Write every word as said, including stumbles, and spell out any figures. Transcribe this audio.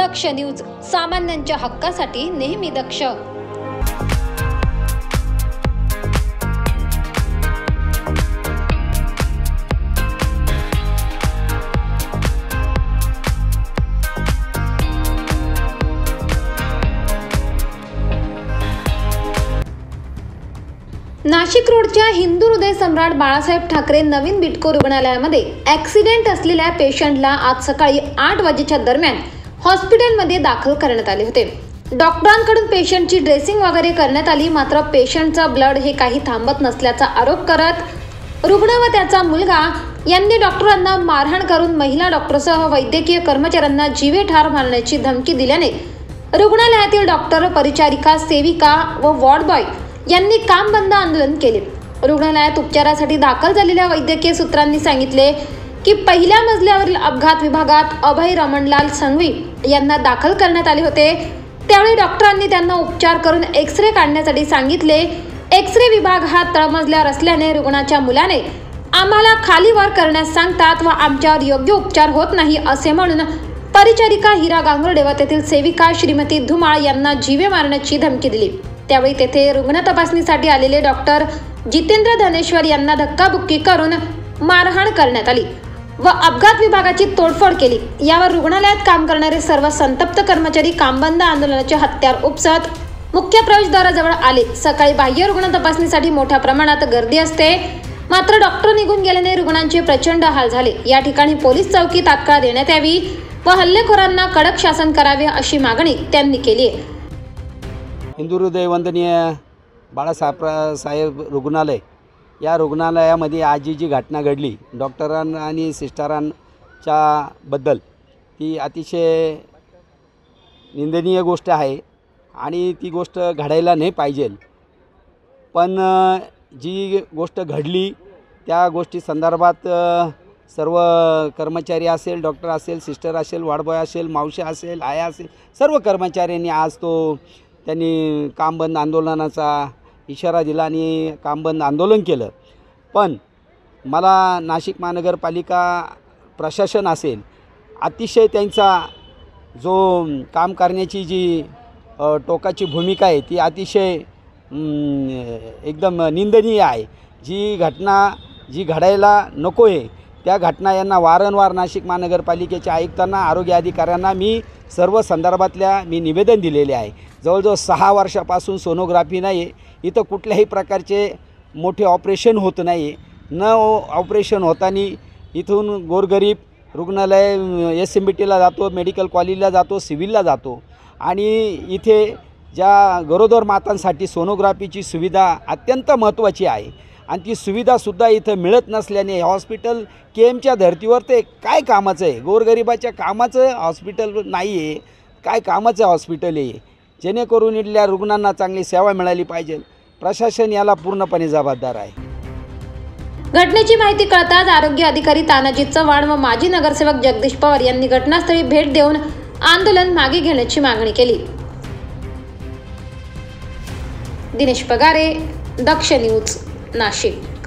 दक्ष news, सामान्यांच्या हक्कासाठी नेहमी दक्ष। नाशिक रोडच्या हिंदू हृदय सम्राट बाळासाहेब ठाकरे नवीन बिटको रुग्णालयामध्ये ॲक्सिडेंट असलेल्या पेशंटला आज सकाळी आठ वाजेच्या दरम्यान हॉस्पिटलमध्ये दाखल करण्यात आले होते। डॉक्टरांकडून पेशंटची ड्रेसिंग वगैरे करण्यात आली, मात्र पेशंटचा ब्लड हे काही थांबत नसल्याचा आरोप करत रुग्ण व त्याचा मुलगा यांनी डॉक्टरांना मारहाण करून महिला डॉक्टरसह वैद्यकीय कर्मचाऱ्यांना जीवे ठार मारण्याची धमकी दिल्याने रुग्णालयातील डॉक्टर, परिचारिका, सेविका व वॉर्ड बॉय यांनी काम बंद आंदोलन केले। रुग्णालयात उपचारासाठी दाखल झालेल्या वैद्यकीय सूत्रांनी सांगितले की पहिल्या मजल्यावरील अपघात विभागात अभय रमणलाल संघवी यांना दाखल करण्यात आले होते। त्यावेळी डॉक्टरांनी त्यांना उपचार करून एक्स-रे काढण्यासाठी सांगितले। एक्स-रे विभाग हा तळमजल्यावर असल्याने रुग्णाच्या मुलाने आम्हाला खाली वर करण्यास सांगतात व आमच्यावर योग्य उपचार होत नाही असे म्हणून परिचारिका हिरा गांगुर्डे व तेथील सेविका श्रीमती धुमाळ यांना जीवे मारण्याची धमकी दिली। त्यावेळी तेथे रुग्ण तपासणीसाठी आलेले डॉक्टर जितेंद्र धनेश्वर यांना धक्काबुक्की करून मारहाण करण्यात आली व अपघात विभागाची तोडफोड केली। यावर रुग्णालयात काम करणारे सर्व संतप्त कर्मचारी कामबंद आंदोलनाचे हत्यार उपसत मुख्य प्रवेशद्वाराजवळ आले। सकाळी बाह्य रुग्ण तपासणीसाठी मोठ्या प्रमाणात गर्दी असते, मात्र डॉक्टर निघून गेल्याने रुग्णांचे प्रचंड हाल झाले। या ठिकाणी पोलीस चौकी तात्काळ देण्यात यावी व हल्लेखोरांना कडक शासन करावे अशी मागणी त्यांनी केली आहे। हिंदू हृदय वंदनीय बाळासाहेब साहेब रुग्णालय या रुग्णालयामध्ये आज जी घटना घडली डॉक्टरांना आणि सिस्टरांच्या बद्दल ती अतिशय निंदनीय गोष्ट आहे आणि ती गोष्ट घडायला नाही पाहिजे। पण जी गोष्ट घडली त्या गोष्टी संदर्भात सर्व कर्मचारी असेल, डॉक्टर असेल, सिस्टर असेल, वॉर्ड बॉय असेल, मावशी असेल, आया असेल, सर्व कर्मचाऱ्यांनी आज तो त्यांनी कामबंद आंदोलनाचा इशारा दिला आणि कामबंद आंदोलन केलं। पण मला नाशिक महानगरपालिका प्रशासन असेल अतिशय त्यांचा जो काम करण्याची जी टोकाची भूमिका आहे ती अतिशय एकदम निंदनीय आहे। जी घटना जी घडायला नको आहे त्या घटना यांना वारंवार नाशिक महानगरपालिकेच्या आयुक्तांना, आरोग्य अधिकाऱ्यांना मी सर्व संदर्भातल्या मी निवेदन दिलेले आहे। जवळजवळ सहा वर्षापासून सोनोग्राफी नाही आहे, इथं कुठल्याही प्रकारचे मोठे ऑपरेशन होत नाही। न ऑपरेशन होताना इथून गोरगरीब रुग्णालय एस एम बी टीला जातो, मेडिकल कॉलेजला जातो, सिव्हिलला जातो आणि इथे ज्या गरोदर मातांसाठी सोनोग्राफीची सुविधा अत्यंत महत्त्वाची आहे आणि ती सुविधासुद्धा इथं मिळत नसल्याने हॉस्पिटल के एमच्या धर्तीवर ते काय कामाचं आहे? गोरगरिबाच्या कामाचं हॉस्पिटल नाही आहे, काय कामाचं हॉस्पिटल आहे? जेणेकरून इथल्या रुग्णांना चांगली सेवा मिळाली पाहिजे। प्रशासन याला पूर्णपणे जबाबदार आहे। घटनेची माहिती कळताच आरोग्य अधिकारी तानाजी चव्हाण व माजी नगरसेवक जगदीश पवार यांनी घटनास्थळी भेट देऊन आंदोलन मागे घेण्याची मागणी केली। दिनेश पगारे, दक्ष न्यूज, नाशिक।